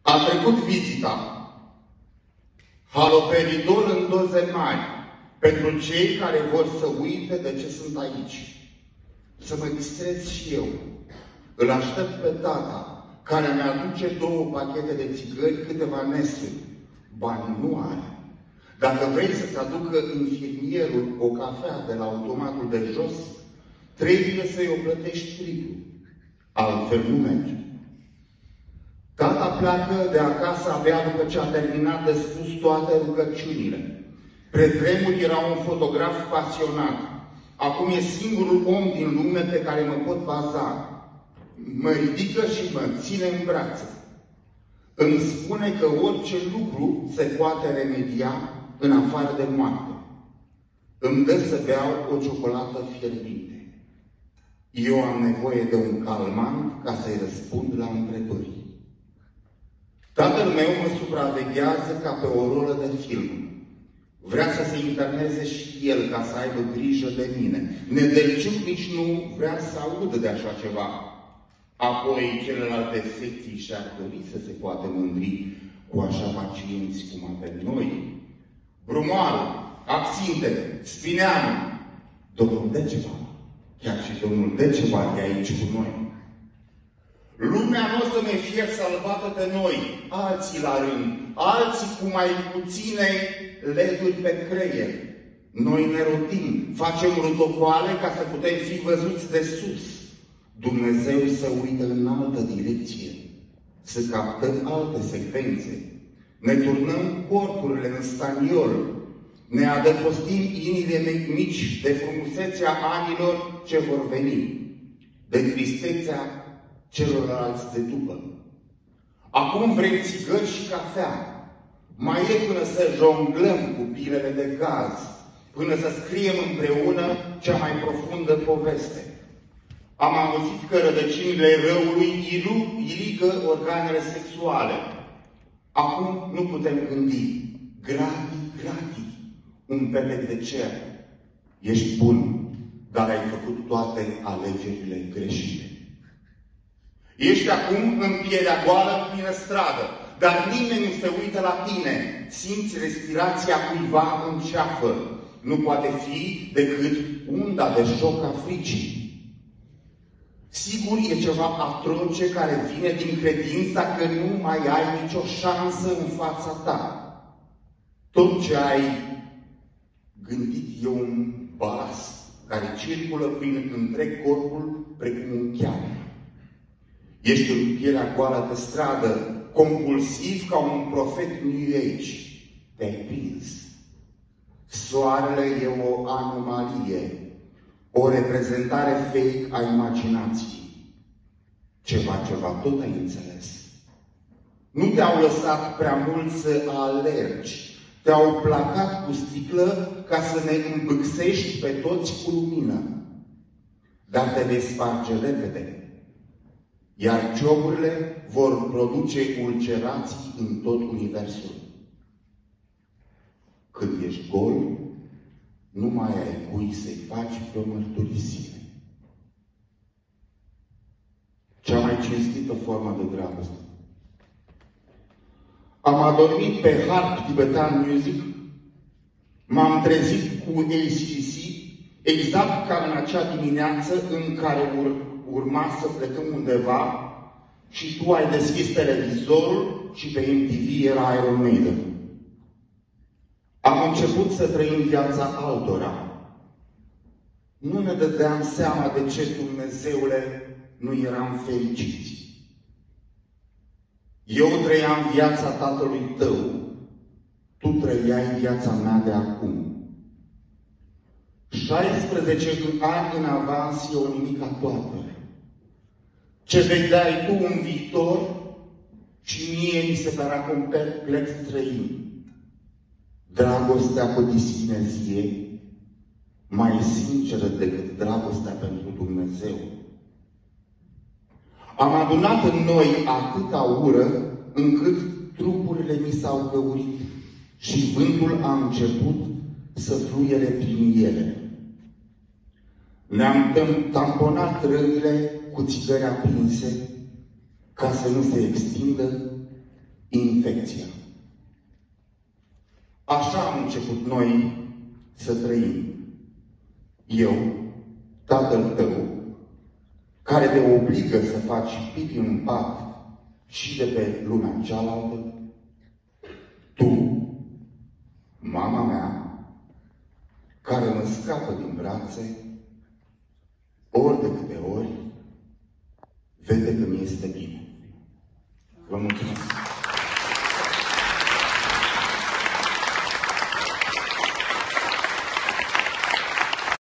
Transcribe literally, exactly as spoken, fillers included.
A trecut vizita. Haloperidol în doze mari pentru cei care vor să uite de ce sunt aici. Să mă distrez și eu. Îl aștept pe tata, care mi-aduce două pachete de țigări, câteva Nestle. Bani nu are. Dacă vrei să-ți aducă infirmierul o cafea de la automatul de jos, trebuie să-i o plătești triplu. Altfel nu merge. Tata pleacă de acasă abia după ce a terminat de spus toate rugăciunile. Pe vremuri era un fotograf pasionat. Acum e singurul om din lume pe care mă pot baza. Mă ridică și mă ține în brațe. Îmi spune că orice lucru se poate remedia în afară de moarte. Îmi dă să beau o ciocolată fierbinte. Eu am nevoie de un calmant ca să-i răspund la întrebări. Tatăl meu mă supraveghează ca pe o rolă de film. Vrea să se interneze și el ca să aibă grijă de mine. Nedelciuc nici nu vrea să audă de așa ceva. Apoi celelalte secții și-ar dori să se poată mândri cu așa pacienți cum avem noi. Brumoarul, Absinte, Spineanu, domnul Deceva, chiar și domnul Deceva e aici cu noi. Lumea nu o să ne fie salvată de noi, alții la rând, alții cu mai puține leduri pe creier. Noi ne rotim, facem rotocoale ca să putem fi văzuți de sus. Dumnezeu să uită în altă direcție, să captăm alte secvențe. Ne turnăm corpurile în staniol, ne adăpostim inimile mici de frumusețea anilor ce vor veni, de tristețea celorlalți de după. Acum vrem țigări și cafea. Mai e până să jonglăm cu pilele de gaz, până să scriem împreună cea mai profundă poveste. Am auzit că rădăcinile răului irigă organele sexuale. Acum nu putem gândi. Grati, grati, un pelec de cer. Ești bun, dar ai făcut toate alegerile greșite. Ești acum în pielea goală plină stradă, dar nimeni nu se uită la tine. Simți respirația cuiva în ceafă. Nu poate fi decât unda de șoc a fricii. Sigur, e ceva atroce care vine din credința că nu mai ai nicio șansă în fața ta. Tot ce ai gândit e un balast care circulă prin întreg corpul precum un cheam. Ești în pielea goală pe stradă, compulsiv ca un profet New Age. Te-ai prins. Soarele e o anomalie, o reprezentare fake a imaginației. Ceva, ceva, tot ai înțeles. Nu te-au lăsat prea mult să alergi. Te-au placat cu sticlă ca să ne îmbâxești pe toți cu lumină. Dar te vei sparge repede. Iar cioburile vor produce ulcerații în tot universul. Când ești gol, nu mai ai cui să-i faci vreo mărturisire. Cea mai cinstită formă de dragoste. Am adormit pe Harp Tibetan Music, m-am trezit cu A C D C, exact ca în acea dimineață în care ur urma să plecăm undeva și tu ai deschis televizorul și pe M T V era Iron Maiden. Am început să trăim viața altora. Nu ne dădeam seama de ce, Dumnezeule, nu eram fericiți. Eu trăiam viața tatălui tău, tu trăiai viața mea de acum. șaisprezece ani în avans e o nimica toată. Ce vedeai tu în viitor și mie mi se părea complet străin. Dragostea cu discinezie, mai sinceră decât dragostea pentru Dumnezeu. Am adunat în noi atâta ură, încât trupurile mi s-au găurit și vântul a început să fluiere prin ele. Ne-am tamponat rănile cu țigări aprinse, ca să nu se extindă infecția. Așa am început noi să trăim. Eu, tatăl tău, care te obligă să faci pipi în pat și de pe lumea cealaltă, tu, mama mea, care mă scapă din brațe, ori de câte ori, vede că mi este bine. Vă mulțumesc!